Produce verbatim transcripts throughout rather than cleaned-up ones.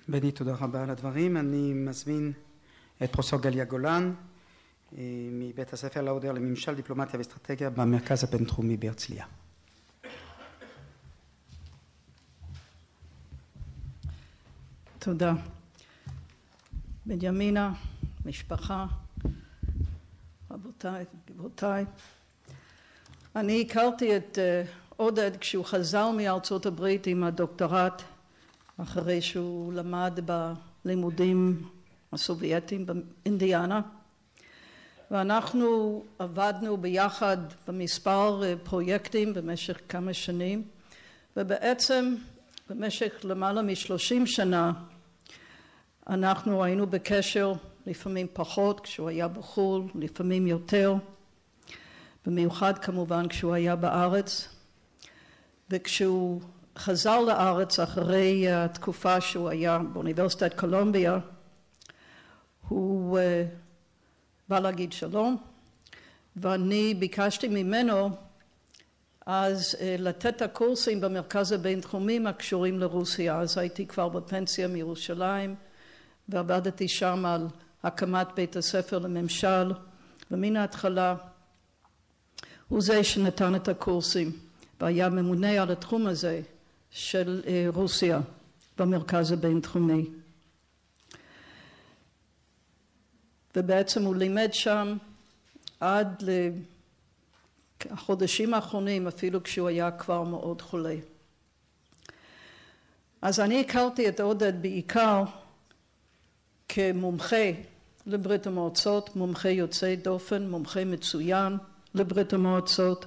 בני, תודה רבה על הדברים. אני מזמין את פרופסור גליה גולן מבית הספר לאודר לממשל, דיפלומטיה ואסטרטגיה במרכז הבינתחומי בהרצליה. תודה. בנימינה, משפחה, רבותיי, גבירותיי. אני הכרתי את עודד כשהוא חזר מארצות הברית עם הדוקטורט, אחרי שהוא למד בלימודים הסובייטיים באינדיאנה, ואנחנו עבדנו ביחד במספר פרויקטים במשך כמה שנים, ובעצם במשך למעלה משלושים שנה אנחנו היינו בקשר, לפעמים פחות כשהוא היה בחו"ל, לפעמים יותר, במיוחד כמובן כשהוא היה בארץ, וכשהוא חזר לארץ אחרי התקופה שהוא היה באוניברסיטת קולומביה, הוא uh, בא להגיד שלום, ואני ביקשתי ממנו אז uh, לתת את הקורסים במרכז הבינתחומי הקשורים לרוסיה. אז הייתי כבר בפנסיה מירושלים, ועבדתי שם על הקמת בית הספר לממשל, ומן ההתחלה הוא זה שנתן את הקורסים, והיה ממונה על התחום הזה של רוסיה במרכז הבינתחומי. ובעצם הוא לימד שם עד לחודשים האחרונים, אפילו כשהוא היה כבר מאוד חולה. אז אני הכרתי את עודד בעיקר כמומחה לברית המועצות, מומחה יוצא דופן, מומחה מצוין לברית המועצות,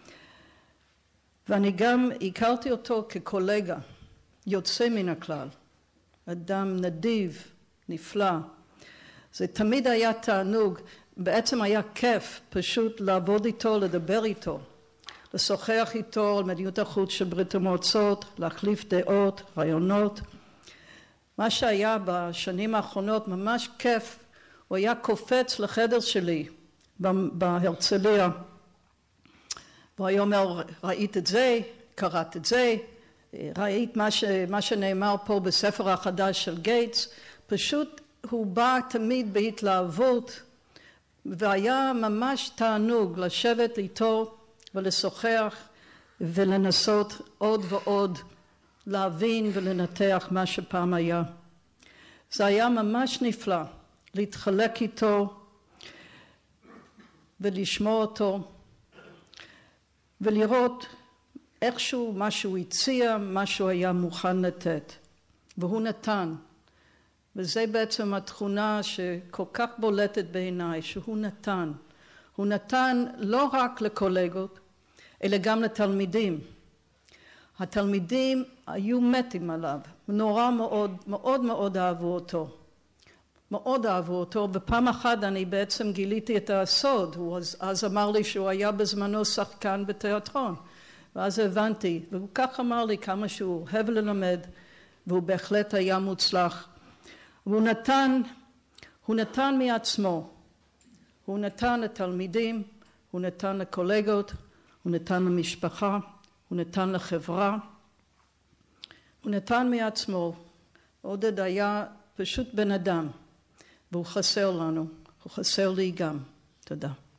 ואני גם הכרתי אותו כקולגה, יוצא מן הכלל, אדם נדיב, נפלא. זה תמיד היה תענוג, בעצם היה כיף פשוט לעבוד איתו, לדבר איתו, לשוחח איתו על מדיניות החוץ של ברית המועצות, להחליף דעות, רעיונות. מה שהיה בשנים האחרונות ממש כיף, הוא היה קופץ לחדר שלי בהרצליה, והוא היה אומר, ראית את זה, קראת את זה, ראית מה, ש, מה שנאמר פה בספר החדש של גייטס, פשוט הוא בא תמיד בהתלהבות, והיה ממש תענוג לשבת איתו ולשוחח ולנסות עוד ועוד להבין ולנתח מה שפעם היה. זה היה ממש נפלא להתחלק איתו ולשמוע אותו ולראות איכשהו מה שהוא הציע, מה שהוא היה מוכן לתת. והוא נתן. וזה בעצם התכונה שכל כך בולטת בעיניי, שהוא נתן. הוא נתן לא רק לקולגות, אלא גם לתלמידים. התלמידים היו מתים עליו, נורא מאוד, מאוד מאוד אהבו אותו. מאוד אהבו אותו, ופעם אחת אני בעצם גיליתי את הסוד, הוא אז, אז אמר לי שהוא היה בזמנו שחקן בתיאטרון, ואז הבנתי, והוא כך אמר לי כמה שהוא אוהב ללמד, והוא בהחלט היה מוצלח. והוא נתן, הוא נתן מעצמו, הוא נתן לתלמידים, הוא נתן לקולגות, הוא נתן למשפחה, הוא נתן לחברה, הוא נתן מעצמו. עודד היה פשוט בן אדם, והוא חסר לנו, הוא חסר לי גם. תודה.